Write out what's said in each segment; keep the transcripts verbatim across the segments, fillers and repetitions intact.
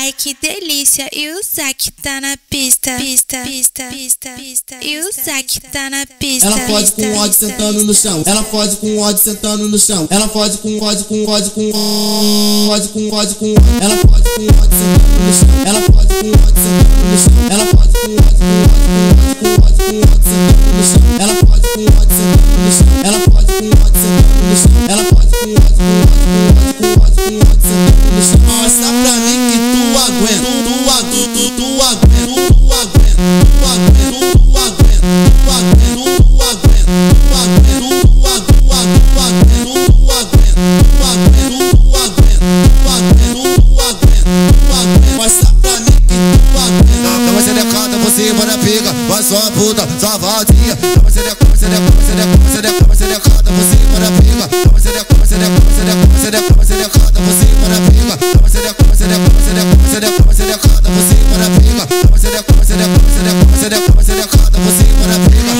Ai que delícia, e o Zack tá na pista, pista, pista, pista, pista. E o Zack tá na pista. Ela fode com ódio sentando no chão. Ela fode com ódio sentando no chão. Ela fode com ódio, com ódio, com ódio, com ódio, com ódio. Ela fode com ódio sentando no chão. Ela fode com ódio sentando no chão. Ela fode com ódio, com ódio, com ódio, com ódio, com ódio sentando no chão. Ela fode com ódio sentando no chão. Ela fode com ódio sentando no chão. Ela fode com ódio, com ódio, com ódio, com ódio, com ódio sentando no chão. Mostra pra mim que tu aguenta, tu aguenta, tu, tu aguenta, tu aguenta, tu aguenta, tu aguenta, tu aguenta, tu aguenta, tu aguenta, tu aguenta, tu aguenta, tu aguenta, tu aguenta, tu aguenta, tu aguenta, tu aguenta. Mostra pra mim que tu aguenta. Dá uma xerecada por cima da pica, vai só puta, só vadia. Dá uma xerecada, uma xerecada, uma xerecada, uma xerecada, uma xerecada por cima da pica. Dá uma xerecada, uma xerecada, uma xerecada, uma xerecada, uma xerecada por cima da pica. Dá uma xerecada, uma xerecada, uma xerecada, uma xerecada, uma xerecada por cima da pica. Dá uma xerecada, uma xerecada, uma xerecada, uma xerecada, uma xerecada por cima da pica.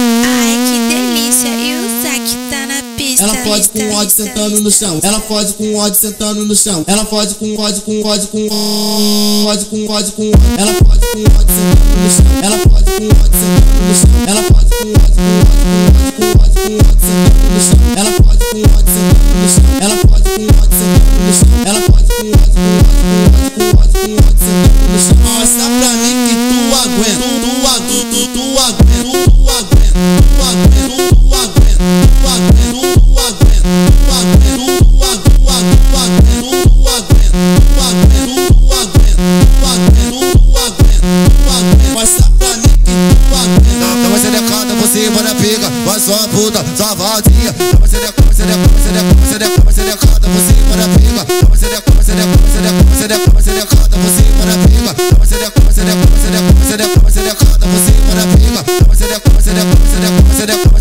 Ai que delícia, e o Zack tá na pista. Ela fode com ódio sentando no chão. Ela fode com ódio sentando no chão. Ela fode com ódio, com ódio, com ódio, com ódio, com ódio. Ela fode com ódio sentando no chão. Ela fode com ódio sentando no chão. Ela fode com ódio, com ódio, com ódio, com ódio, com ódio sentando no chão. Ela fode com ódio sentando no chão. Ela fode com ódio sentando no chão. Ela fode com ódio, com ódio, com ódio, com ódio, com ódio sentando no chão. Mostra pra mim que tu aguenta, tu aguenta, tu, tu aguenta, tu aguenta, tu aguenta, tu aguenta, tu aguenta, tu aguenta, tu aguenta, tu aguenta, tu aguenta, tu aguenta, tu aguenta, tu aguenta, tu aguenta, tu aguenta. Mostra pra mim que tu aguenta. Dá uma xerecada por cima da pica, vai só puta, só vadia. Dá uma xerecada, uma xerecada, uma xerecada, uma xerecada, uma xerecada por cima da pica. Dá uma xerecada, uma xerecada, uma xerecada, uma xerecada, uma xerecada por cima da pica. Dá uma xerecada, uma xerecada, uma xerecada, uma xerecada, uma xerecada por cima da pica. Dá uma xerecada, uma xerecada, uma xerecada, uma xerecada, uma xerecada.